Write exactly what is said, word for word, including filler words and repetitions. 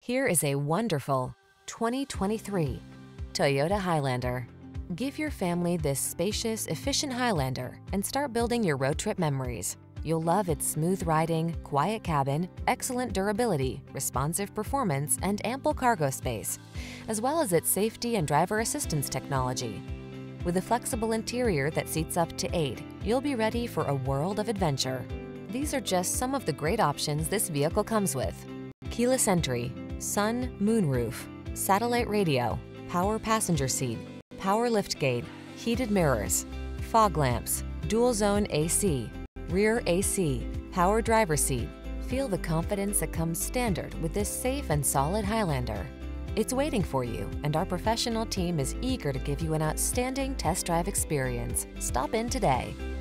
Here is a wonderful twenty twenty-three Toyota Highlander. Give your family this spacious, efficient Highlander and start building your road trip memories. You'll love its smooth riding, quiet cabin, excellent durability, responsive performance, and ample cargo space, as well as its safety and driver assistance technology. With a flexible interior that seats up to eight, you'll be ready for a world of adventure. These are just some of the great options this vehicle comes with: keyless entry, sun, moonroof, satellite radio, power passenger seat, power liftgate, heated mirrors, fog lamps, dual zone A C, rear A C, power driver seat. Feel the confidence that comes standard with this safe and solid Highlander. It's waiting for you, and our professional team is eager to give you an outstanding test drive experience. Stop in today.